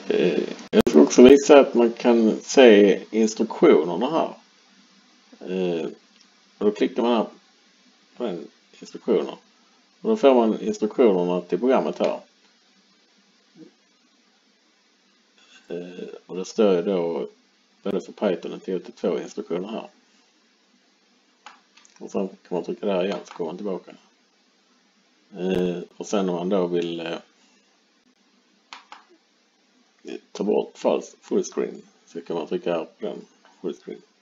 Jag ska också visa att man kan se instruktionerna här. Och då klickar man här på den instruktioner. Och då får man instruktionerna till programmet här. Och det står ju då både för Python och TOT2 instruktioner här. Och sen kan man trycka där igen så kommer man tillbaka. Och sen om man då vill ta bort full screen så kan man trycka här på den full screen.